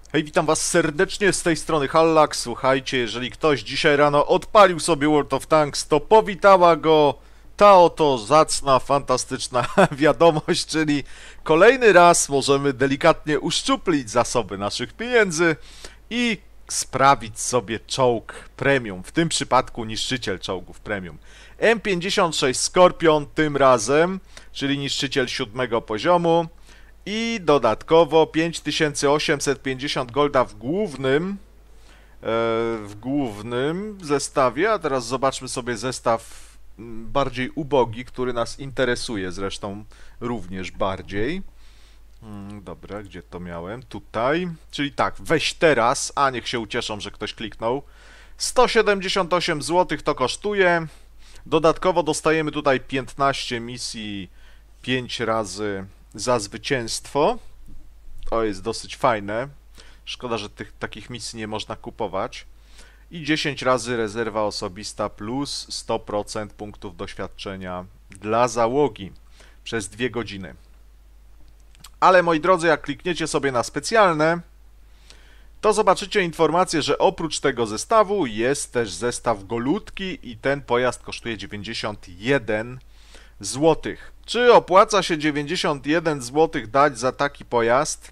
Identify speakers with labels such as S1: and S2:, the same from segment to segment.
S1: Hej, witam was serdecznie z tej strony Hallak. Słuchajcie, jeżeli ktoś dzisiaj rano odpalił sobie World of Tanks, to powitała go ta oto zacna, fantastyczna wiadomość, czyli kolejny raz możemy delikatnie uszczuplić zasoby naszych pieniędzy i sprawić sobie czołg premium, w tym przypadku niszczyciel czołgów premium. M56 Scorpion tym razem, czyli niszczyciel 7 poziomu. I dodatkowo 5850 golda w głównym zestawie, a teraz zobaczmy sobie zestaw bardziej ubogi, który nas interesuje zresztą również bardziej. Dobra, gdzie to miałem? Tutaj. Czyli tak, weź teraz, a niech się ucieszą, że ktoś kliknął. 178 zł to kosztuje. Dodatkowo dostajemy tutaj 15 misji 5 razy za zwycięstwo. To jest dosyć fajne. Szkoda, że takich misji nie można kupować. I 10 razy rezerwa osobista plus 100% punktów doświadczenia dla załogi przez 2 godziny. Ale moi drodzy, jak klikniecie sobie na specjalne, to zobaczycie informację, że oprócz tego zestawu jest też zestaw golutki i ten pojazd kosztuje 91 złotych. Czy opłaca się 91 zł dać za taki pojazd?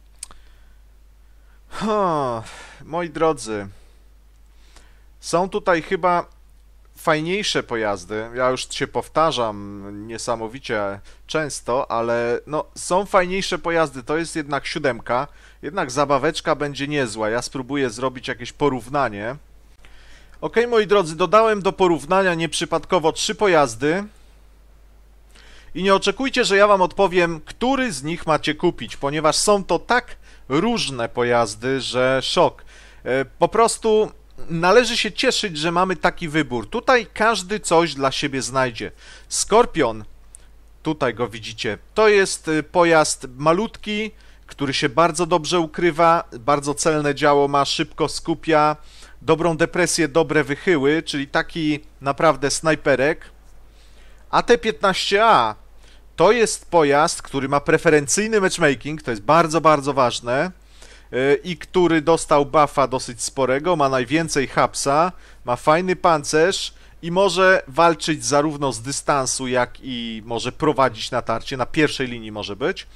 S1: Moi drodzy, są tutaj chyba fajniejsze pojazdy. Ja już się powtarzam niesamowicie często, ale no, są fajniejsze pojazdy. To jest jednak 7, jednak zabaweczka będzie niezła. Ja spróbuję zrobić jakieś porównanie. Ok, moi drodzy, dodałem do porównania nieprzypadkowo 3 pojazdy. I nie oczekujcie, że ja wam odpowiem, który z nich macie kupić, ponieważ są to tak różne pojazdy, że szok. Po prostu należy się cieszyć, że mamy taki wybór. Tutaj każdy coś dla siebie znajdzie. Skorpion, tutaj go widzicie, to jest pojazd malutki, który się bardzo dobrze ukrywa, bardzo celne działo ma, szybko skupia, dobrą depresję, dobre wychyły, czyli taki naprawdę snajperek. A T-15A to jest pojazd, który ma preferencyjny matchmaking, to jest bardzo, bardzo ważne i który dostał buffa dosyć sporego, ma najwięcej hapsa, ma fajny pancerz i może walczyć zarówno z dystansu, jak i może prowadzić natarcie, na pierwszej linii może być.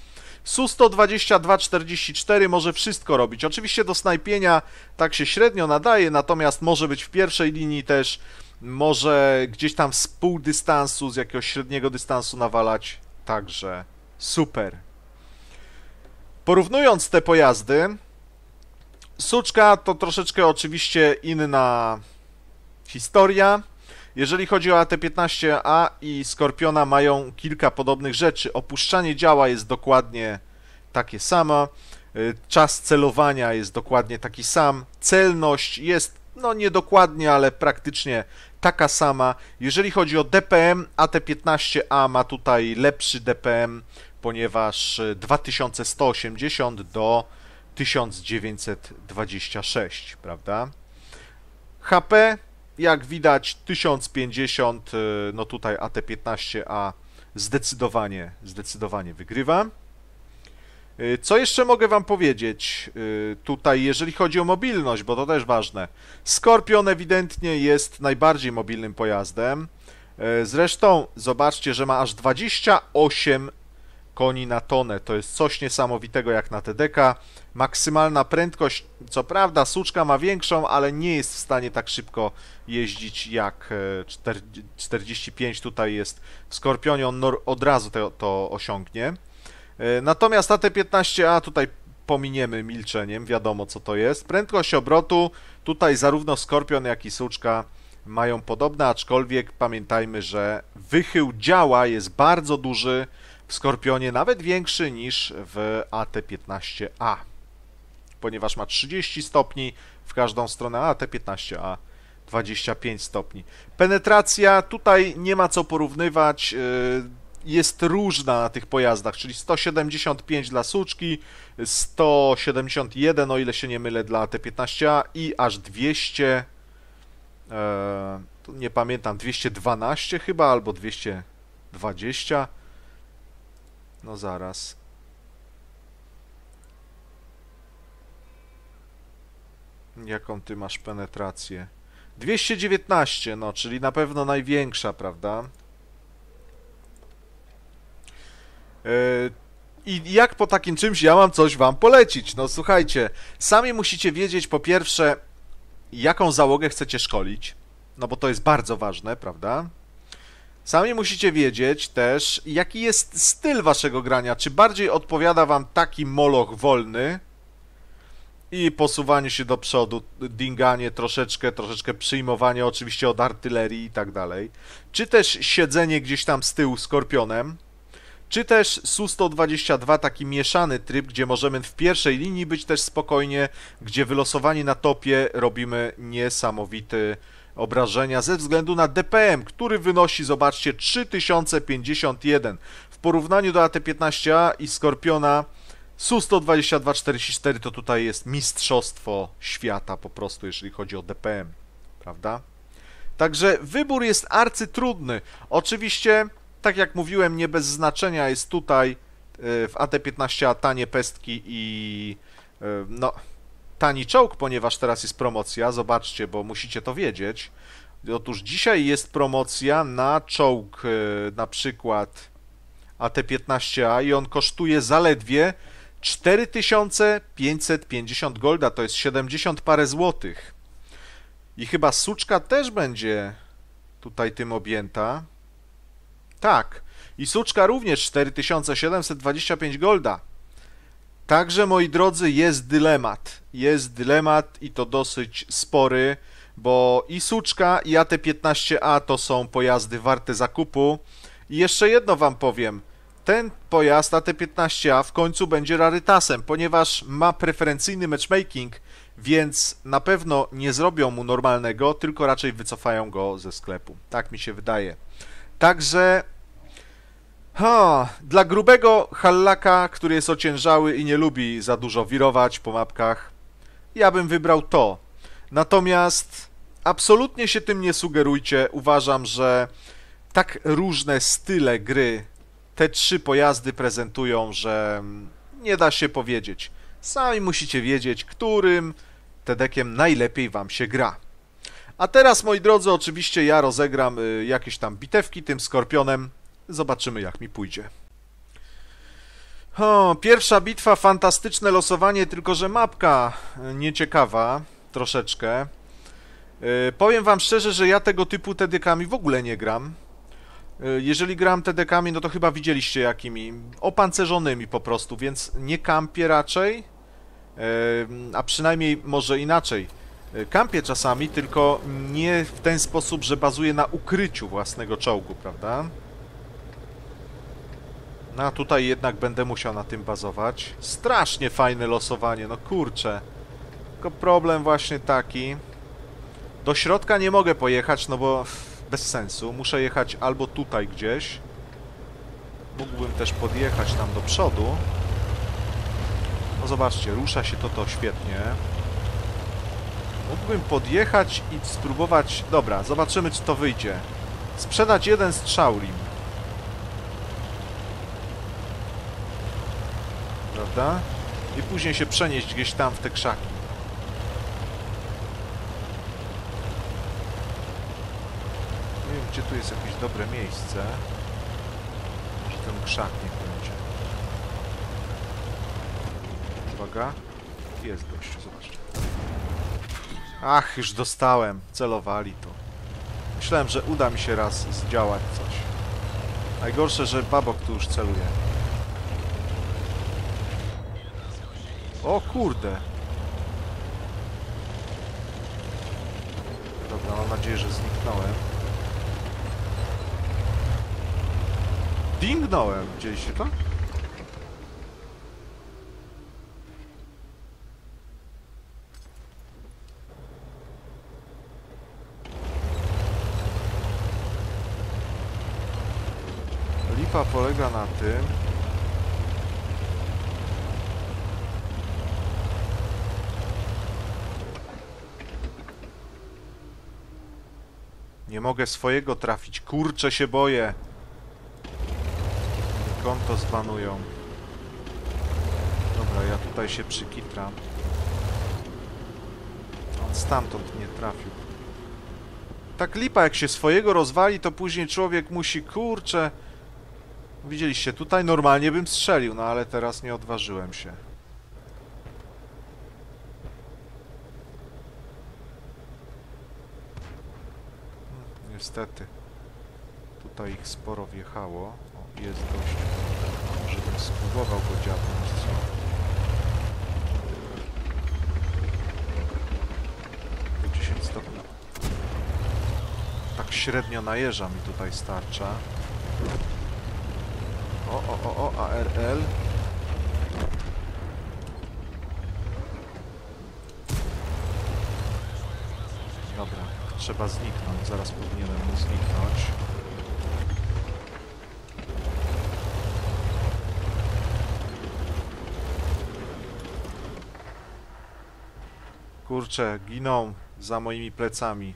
S1: Su-122-44 może wszystko robić. Oczywiście do snajpienia tak się średnio nadaje, natomiast może być w pierwszej linii też, może gdzieś tam z pół dystansu, z jakiegoś średniego dystansu nawalać. Także super. Porównując te pojazdy, Suczka to troszeczkę oczywiście inna historia. Jeżeli chodzi o AT-15A i Skorpiona, mają kilka podobnych rzeczy. Opuszczanie działa jest dokładnie takie samo. Czas celowania jest dokładnie taki sam. Celność jest, no niedokładnie, ale praktycznie taka sama. Jeżeli chodzi o DPM, AT-15A ma tutaj lepszy DPM, ponieważ 2180 do 1926, prawda? HP, jak widać 1050, no tutaj AT-15A zdecydowanie wygrywa. Co jeszcze mogę wam powiedzieć tutaj, jeżeli chodzi o mobilność, bo to też ważne. Skorpion ewidentnie jest najbardziej mobilnym pojazdem. Zresztą zobaczcie, że ma aż 28 koni na tonę. To jest coś niesamowitego jak na TDK. Maksymalna prędkość, co prawda Suczka ma większą, ale nie jest w stanie tak szybko jeździć jak 45 tutaj jest w Skorpionie. On od razu to osiągnie. Natomiast AT-15A tutaj pominiemy milczeniem, wiadomo co to jest. Prędkość obrotu, tutaj zarówno Skorpion jak i Suczka mają podobne, aczkolwiek pamiętajmy, że wychył działa jest bardzo duży w Skorpionie, nawet większy niż w AT-15A, ponieważ ma 30 stopni w każdą stronę, a AT-15A 25 stopni. Penetracja, tutaj nie ma co porównywać, jest różna na tych pojazdach, czyli 175 dla Suczki, 171, o ile się nie mylę, dla AT-15A i aż 200, nie pamiętam, 212 chyba, albo 220. No zaraz. Jaką ty masz penetrację? 219, no, czyli na pewno największa, prawda? I jak po takim czymś ja mam coś wam polecić? No słuchajcie, sami musicie wiedzieć po pierwsze, jaką załogę chcecie szkolić, no bo to jest bardzo ważne, prawda? Sami musicie wiedzieć też, jaki jest styl waszego grania, czy bardziej odpowiada wam taki moloch wolny i posuwanie się do przodu, dinganie troszeczkę przyjmowanie oczywiście od artylerii i tak dalej, czy też siedzenie gdzieś tam z tyłu skorpionem, czy też Su-122, taki mieszany tryb, gdzie możemy w pierwszej linii być też spokojnie, gdzie wylosowani na topie robimy niesamowite obrażenia ze względu na DPM, który wynosi, zobaczcie, 3051. W porównaniu do AT-15A i Skorpiona Su-122-44 to tutaj jest mistrzostwo świata po prostu, jeżeli chodzi o DPM, prawda? Także wybór jest arcytrudny. Oczywiście, tak jak mówiłem, nie bez znaczenia jest tutaj w AT-15A tanie pestki i no, tani czołg, ponieważ teraz jest promocja. Zobaczcie, bo musicie to wiedzieć. Otóż dzisiaj jest promocja na czołg na przykład AT-15A i on kosztuje zaledwie 4550 golda, to jest 70 parę złotych. I chyba suczka też będzie tutaj tym objęta. Tak, i suczka również 4725 golda. Także, moi drodzy, jest dylemat. Jest dylemat i to dosyć spory, bo i suczka, i AT-15A to są pojazdy warte zakupu. I jeszcze jedno wam powiem. Ten pojazd AT-15A w końcu będzie rarytasem, ponieważ ma preferencyjny matchmaking, więc na pewno nie zrobią mu normalnego, tylko raczej wycofają go ze sklepu. Tak mi się wydaje. Także dla grubego hallaka, który jest ociężały i nie lubi za dużo wirować po mapkach, ja bym wybrał to. Natomiast absolutnie się tym nie sugerujcie. Uważam, że tak różne style gry te trzy pojazdy prezentują, że nie da się powiedzieć. Sami musicie wiedzieć, którym TD-kiem najlepiej wam się gra. A teraz, moi drodzy, oczywiście ja rozegram jakieś tam bitewki tym Skorpionem. Zobaczymy, jak mi pójdzie. Pierwsza bitwa, fantastyczne losowanie, tylko że mapka nieciekawa troszeczkę. Powiem wam szczerze, że ja tego typu TD-kami w ogóle nie gram. Jeżeli gram TD-kami, no to chyba widzieliście jakimi. Opancerzonymi po prostu, więc nie kampię raczej. A przynajmniej może inaczej. Kampię czasami, tylko nie w ten sposób, że bazuję na ukryciu własnego czołgu, prawda? No a tutaj jednak będę musiał na tym bazować. Strasznie fajne losowanie, no kurczę. Tylko problem właśnie taki. Do środka nie mogę pojechać, no bo bez sensu. Muszę jechać albo tutaj gdzieś. Mógłbym też podjechać tam do przodu. No zobaczcie, rusza się to świetnie. Mógłbym podjechać i spróbować... Dobra, zobaczymy, czy to wyjdzie. Sprzedać jeden strzałlim. Prawda? I później się przenieść gdzieś tam w te krzaki. Nie wiem, gdzie tu jest jakieś dobre miejsce. Może ten krzak niech będzie. Uwaga. Jest gościu, zobaczcie. Ach, już dostałem. Celowali to. Myślałem, że uda mi się raz zdziałać coś. Najgorsze, że babok tu już celuje. O kurde. Dobra, mam nadzieję, że zniknąłem. Dingnąłem. Widzieliście to? Lipa polega na tym... Nie mogę swojego trafić. Kurczę, się boję. Konto zbanują. Dobra, ja tutaj się przykitram. On stamtąd nie trafił. Tak lipa, jak się swojego rozwali, to później człowiek musi, kurczę... Widzieliście, tutaj normalnie bym strzelił, no ale teraz nie odważyłem się. Niestety. Tutaj ich sporo wjechało. O, jest gość. Może bym spróbował go dziabnąć, co? Do 10 stopni. Tak średnio najeżdża mi tutaj starcza. O, ARL. Dobra, trzeba zniknąć. Zaraz powinienem mu zniknąć. Kurczę, giną za moimi plecami.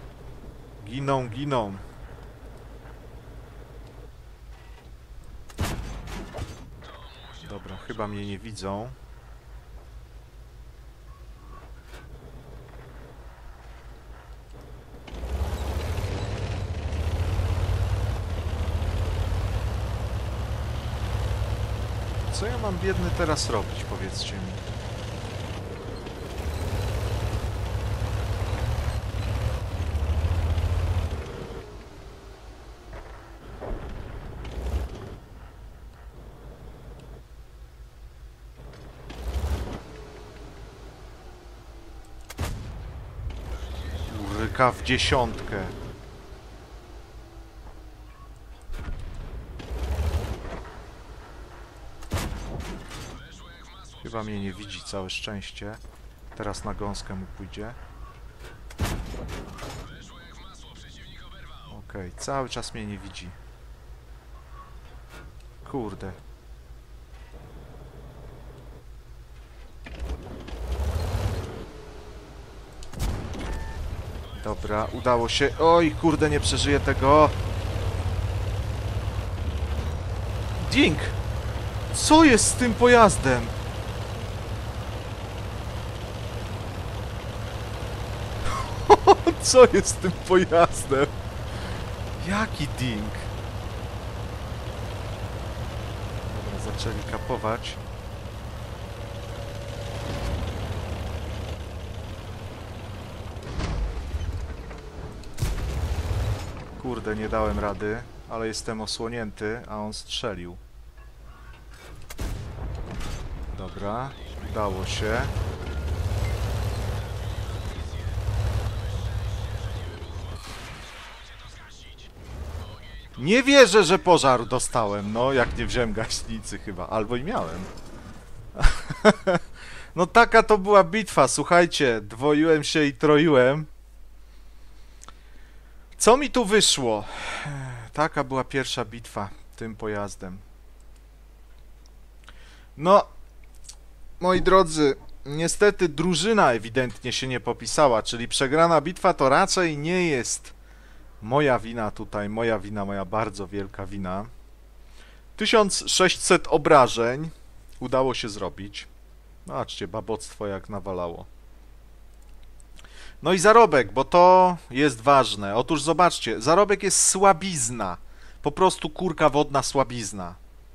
S1: Giną. Dobra, chyba mnie nie widzą. Co ja mam biedny teraz robić, powiedzcie mi? Uryka w dziesiątkę. Chyba mnie nie widzi, całe szczęście. Teraz na gąskę mu pójdzie. Okej, cały czas mnie nie widzi. Kurde. Dobra, udało się. Oj, kurde, nie przeżyję tego. Ding! Co jest z tym pojazdem? Co jest z tym pojazdem? Jaki ding? Dobra, zaczęli kapować. Kurde, nie dałem rady, ale jestem osłonięty, a on strzelił. Dobra, udało się. Nie wierzę, że pożar dostałem, no, jak nie wziąłem gaśnicy chyba, albo i miałem. No taka to była bitwa, słuchajcie, dwoiłem się i troiłem. Co mi tu wyszło? Taka była pierwsza bitwa tym pojazdem. No, moi drodzy, niestety drużyna ewidentnie się nie popisała, czyli przegrana bitwa to raczej nie jest moja wina tutaj, moja bardzo wielka wina. 1600 obrażeń udało się zrobić. Zobaczcie, baboctwo jak nawalało. No i zarobek, bo to jest ważne. Otóż zobaczcie, zarobek jest słabizna. Po prostu kurka wodna słabizna.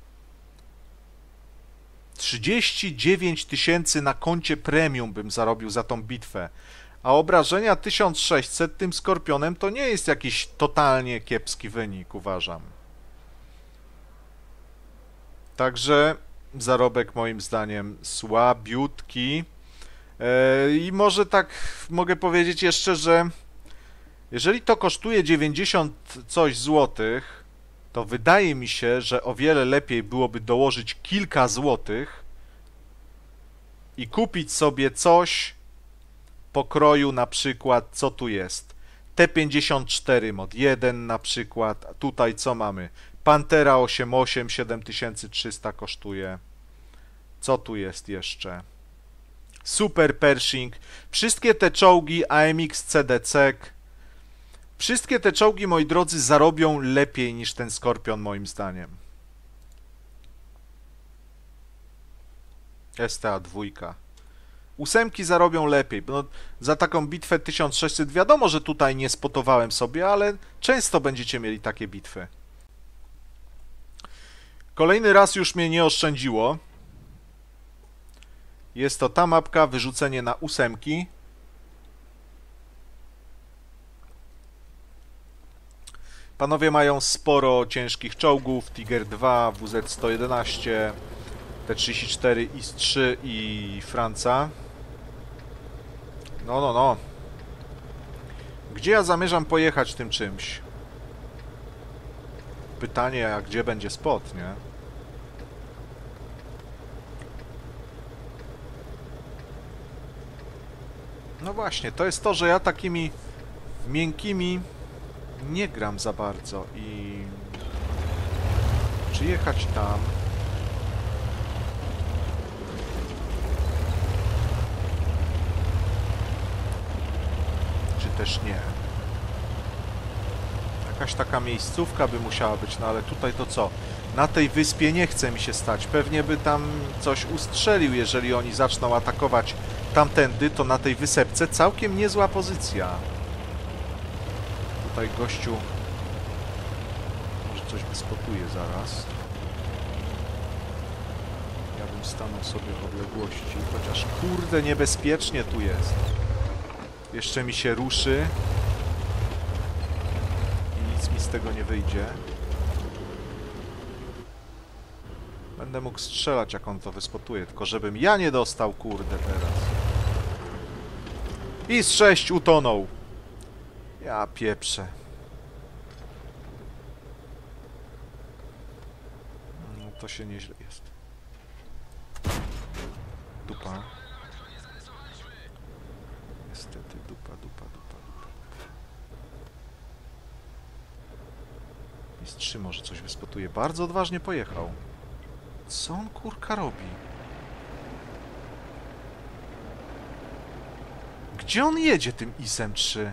S1: 39 000 na koncie premium bym zarobił za tą bitwę. A obrażenia 1600 tym Skorpionem to nie jest jakiś totalnie kiepski wynik, uważam. Także zarobek moim zdaniem słabiutki. I może tak mogę powiedzieć jeszcze, że jeżeli to kosztuje 90 coś złotych, to wydaje mi się, że o wiele lepiej byłoby dołożyć kilka złotych i kupić sobie coś pokroju, na przykład, co tu jest? T54 mod 1 na przykład, a tutaj co mamy? Pantera 8.8 7300 kosztuje. Co tu jest jeszcze? Super Pershing. Wszystkie te czołgi AMX CDC. Wszystkie te czołgi, moi drodzy, zarobią lepiej niż ten Skorpion, moim zdaniem. STA 2. Ósemki zarobią lepiej. No, za taką bitwę 1600 wiadomo, że tutaj nie spotowałem sobie, ale często będziecie mieli takie bitwy. Kolejny raz już mnie nie oszczędziło. Jest to ta mapka, wyrzucenie na ósemki. Panowie mają sporo ciężkich czołgów, Tiger 2, WZ-111, T-34, IS-3 i Franca. No. Gdzie ja zamierzam pojechać tym czymś? Pytanie, a gdzie będzie spot, nie? No właśnie, to jest to, że ja takimi miękkimi nie gram za bardzo i... Czy jechać tam? Czy też nie? Jakaś taka miejscówka by musiała być, no ale tutaj to co? Na tej wyspie nie chce mi się stać. Pewnie by tam coś ustrzelił, jeżeli oni zaczną atakować tamtędy, to na tej wysepce całkiem niezła pozycja. Tutaj gościu może coś wyspotuje zaraz. Ja bym stanął sobie w odległości, chociaż kurde niebezpiecznie tu jest. Jeszcze mi się ruszy i nic mi z tego nie wyjdzie. Będę mógł strzelać, jak on to wyspotuje, tylko żebym ja nie dostał, kurde, teraz. I z 6 utonął. Ja pieprzę. No to się nieźle jest. Dupa. Niestety dupa. Jest 3, może coś wyspotuje. Bardzo odważnie pojechał. Co on kurka robi? Gdzie on jedzie tym IS-em 3?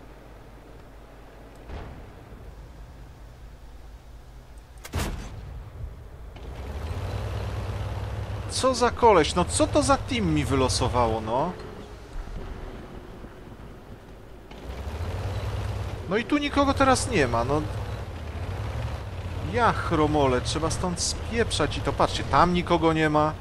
S1: Co za koleś? No co to za team mi wylosowało, no? No i tu nikogo teraz nie ma, no. Ja chromole, trzeba stąd spieprzać i to patrzcie, tam nikogo nie ma.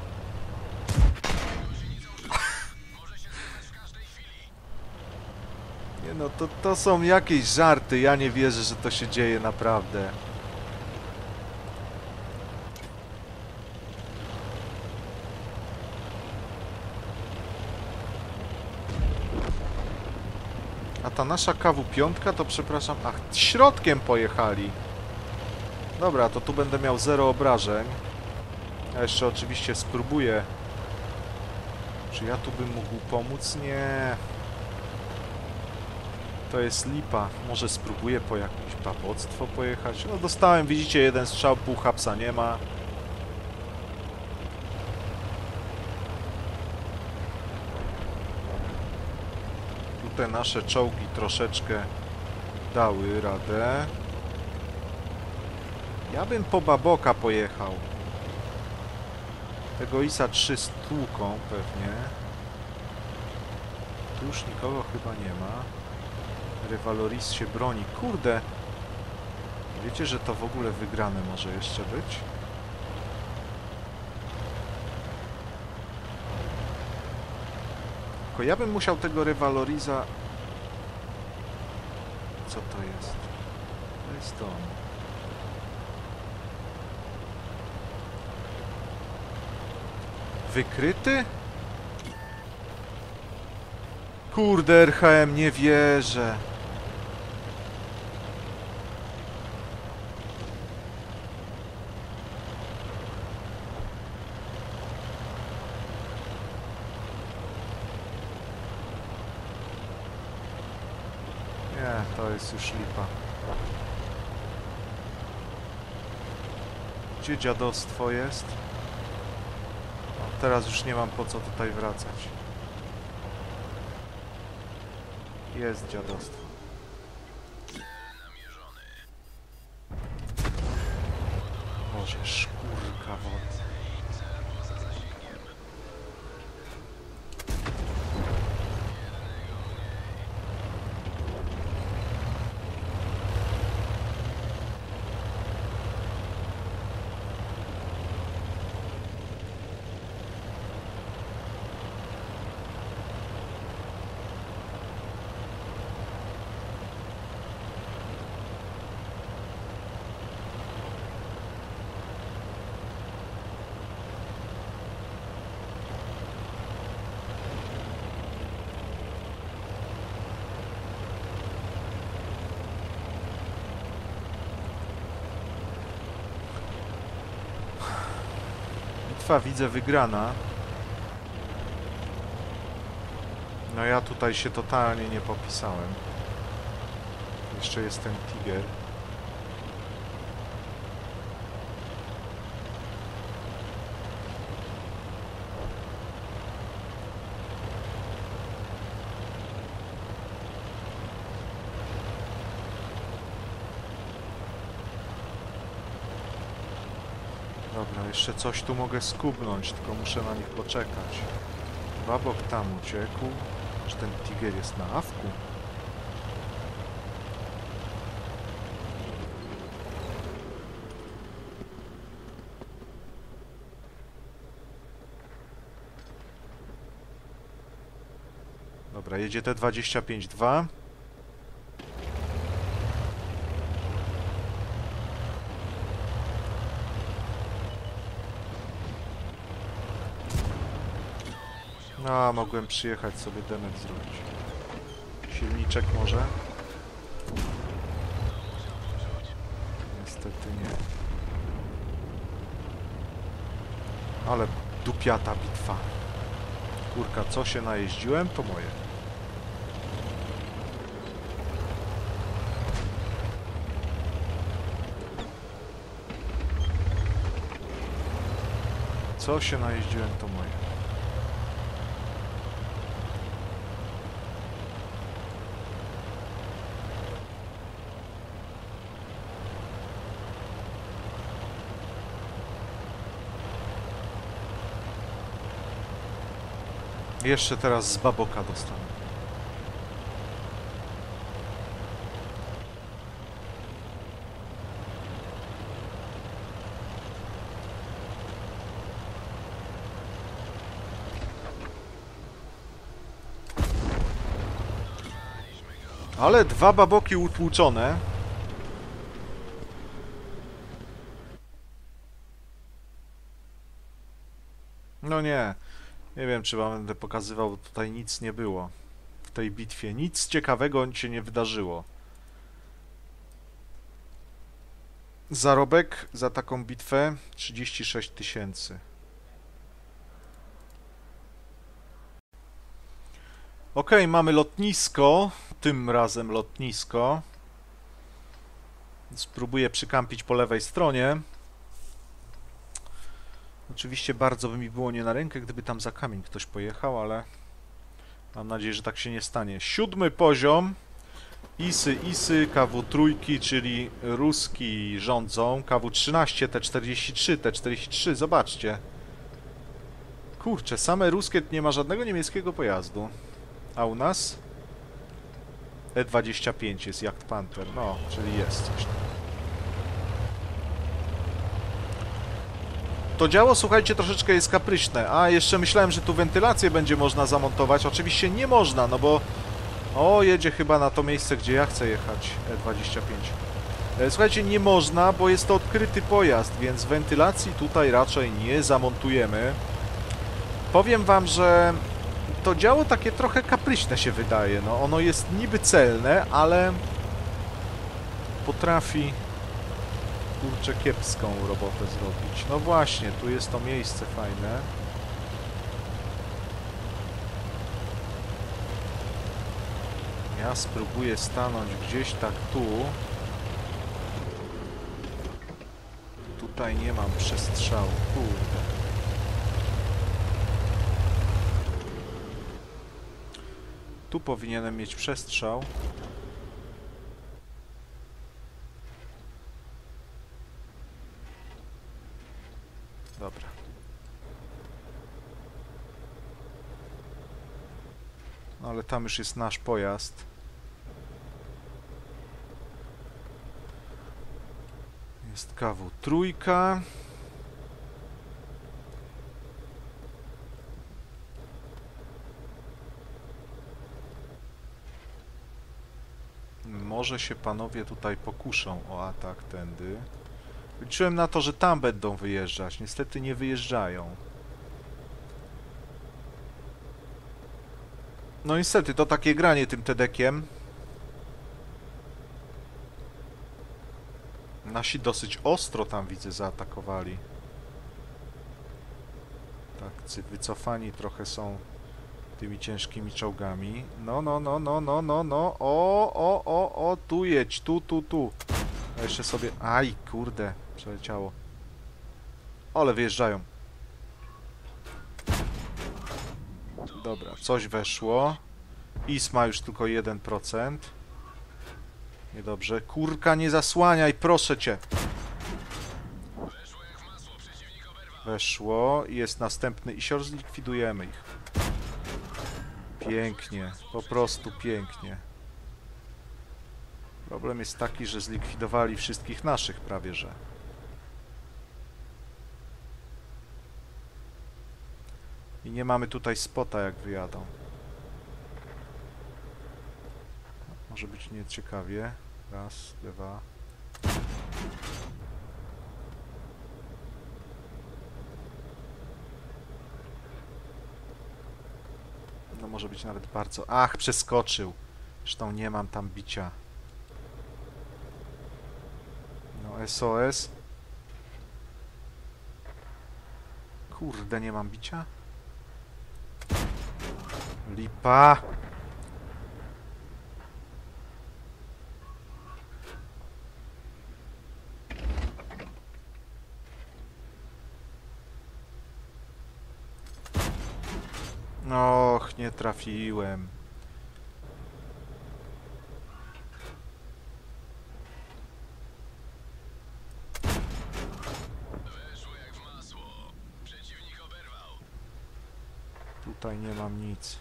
S1: Nie no, to są jakieś żarty, ja nie wierzę, że to się dzieje naprawdę. A ta nasza KW-5 to przepraszam... Ach, środkiem pojechali. Dobra, to tu będę miał 0 obrażeń. Ja jeszcze oczywiście spróbuję. Czy ja tu bym mógł pomóc? Nie. To jest lipa. Może spróbuję po jakieś baboctwo pojechać. No dostałem, widzicie, jeden strzał, pół hapsa nie ma. Te nasze czołgi troszeczkę dały radę. Ja bym po Baboka pojechał. Tego IS-a 3 z tłuką pewnie. Tu już nikogo chyba nie ma. Revaloris się broni. Kurde! Wiecie, że to w ogóle wygrane może jeszcze być? Tylko ja bym musiał tego Revaloriza... Co to jest? To jest on. Wykryty? Kurde, RHM, nie wierzę. Nie, to jest już lipa. Gdzie dziadostwo jest? O, teraz już nie mam po co tutaj wracać. Jest dziadostwo. Boże, szkórka wody. bitwa widzę wygrana. No ja tutaj się totalnie nie popisałem. Jeszcze jest ten Tiger. Dobra, jeszcze coś tu mogę skubnąć, tylko muszę na nich poczekać. Babok tam uciekł. Czy ten Tiger jest na awku? Dobra, jedzie T-25-2. No, mogłem przyjechać sobie damage zrobić. Silniczek może? Niestety nie. Ale dupiata bitwa. Kurka, co się najeździłem, to moje. Co się najeździłem, to moje. Jeszcze teraz z Baboka dostanę. Ale dwa Baboki utłuczone. No nie. Nie wiem, czy wam będę pokazywał, bo tutaj nic nie było. W tej bitwie nic ciekawego się nie wydarzyło. Zarobek za taką bitwę 36 000. Ok, mamy lotnisko. Tym razem lotnisko. Spróbuję przykampić po lewej stronie. Oczywiście bardzo by mi było nie na rękę, gdyby tam za kamień ktoś pojechał, ale mam nadzieję, że tak się nie stanie. 7. poziom. ISy, KW-3, czyli Ruski rządzą. KW-13, T-43, T-43, zobaczcie. Kurczę, same ruskie, nie ma żadnego niemieckiego pojazdu. A u nas? E-25 jest Jagd Panther, no, czyli jest coś tam. To działo, słuchajcie, troszeczkę jest kapryśne. A, jeszcze myślałem, że tu wentylację będzie można zamontować. Oczywiście nie można, no bo... O, jedzie chyba na to miejsce, gdzie ja chcę jechać. E25. Słuchajcie, nie można, bo jest to odkryty pojazd, więc wentylacji tutaj raczej nie zamontujemy. Powiem wam, że to działo takie trochę kapryśne się wydaje. No, ono jest niby celne, ale potrafi... kurczę, kiepską robotę zrobić. No właśnie, tu jest to miejsce fajne. Ja spróbuję stanąć gdzieś tak tu. Tutaj nie mam przestrzału, kurde. Tu powinienem mieć przestrzał. Dobra. No ale tam już jest nasz pojazd. Jest KW-3. Może się panowie tutaj pokuszą o atak tędy. Liczyłem na to, że tam będą wyjeżdżać. Niestety nie wyjeżdżają. No niestety, to takie granie tym TD-kiem. Nasi dosyć ostro tam, widzę, zaatakowali. Tak, wycofani trochę są tymi ciężkimi czołgami. No. O, tu jedź, tu. A jeszcze sobie... Aj, kurde, przeleciało. Ale wyjeżdżają. Dobra, coś weszło. IS ma już tylko 1%. Niedobrze. Kurka, nie zasłaniaj, proszę cię. Weszło. Jest następny isior, zlikwidujemy ich. Pięknie, po prostu pięknie. Problem jest taki, że zlikwidowali wszystkich naszych prawie, że. I nie mamy tutaj spota, jak wyjadą. Może być nieciekawie. Raz, dwa. No może być nawet bardzo... Ach, przeskoczył. Zresztą nie mam tam bicia. No SOS. Kurde, nie mam bicia. Lipa. Och, nie trafiłem. Tutaj nie mam nic.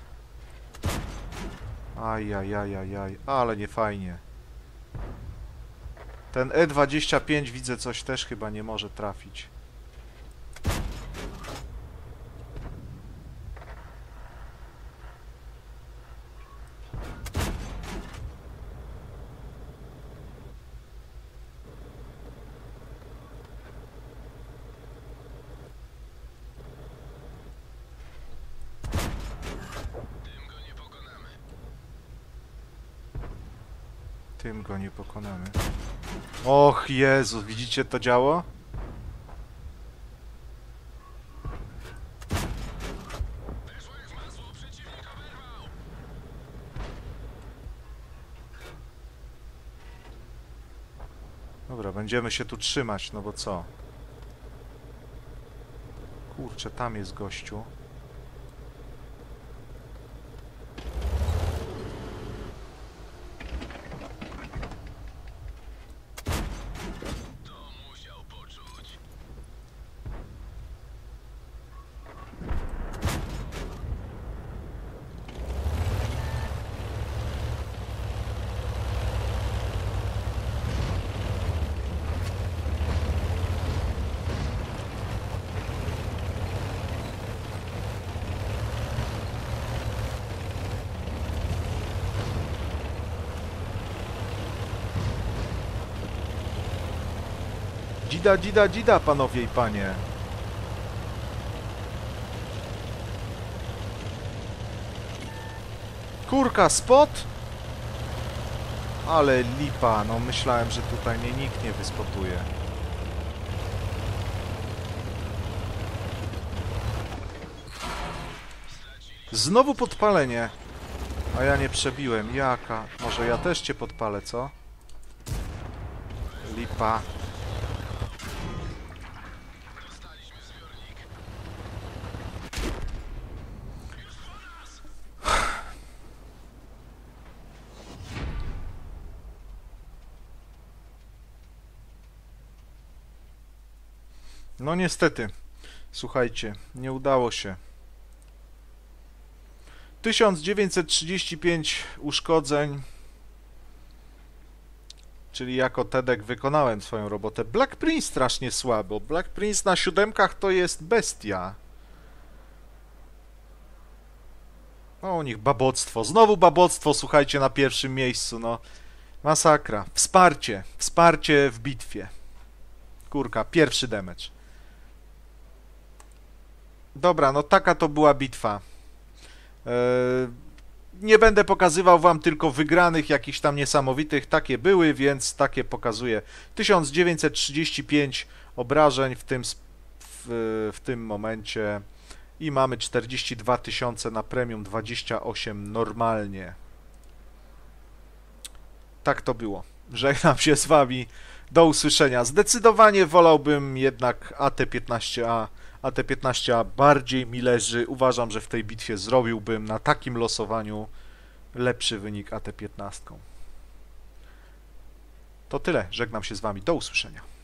S1: Ajajajajaj, ale nie fajnie. Ten E25 widzę, coś też chyba nie może trafić. Tym go nie pokonamy. Och Jezu, widzicie to działo? Dobra, będziemy się tu trzymać, no bo co? Kurczę, tam jest gościu. Dzida, panowie i panie. Kurka, spot? Ale lipa, no myślałem, że tutaj mnie nikt nie wyspotuje. Znowu podpalenie. A ja nie przebiłem, jaka? Może ja też cię podpalę, co? Lipa. No niestety, słuchajcie, nie udało się. 1935 uszkodzeń, czyli jako Tedek wykonałem swoją robotę. Black Prince strasznie słabo. Black Prince na 7 to jest bestia. No u nich baboctwo. Znowu baboctwo, słuchajcie, na pierwszym miejscu, no. Masakra. Wsparcie w bitwie. Kurka, pierwszy damage. Dobra, no taka to była bitwa. Nie będę pokazywał wam tylko wygranych, jakichś tam niesamowitych. Takie były, więc takie pokazuję. 1935 obrażeń w tym momencie. i mamy 42 000 na premium, 28 normalnie. Tak to było. Żegnam się z wami. Do usłyszenia. Zdecydowanie wolałbym jednak AT-15A. AT-15A bardziej mi leży. Uważam, że w tej bitwie zrobiłbym na takim losowaniu lepszy wynik AT-15. To tyle. Żegnam się z wami. Do usłyszenia.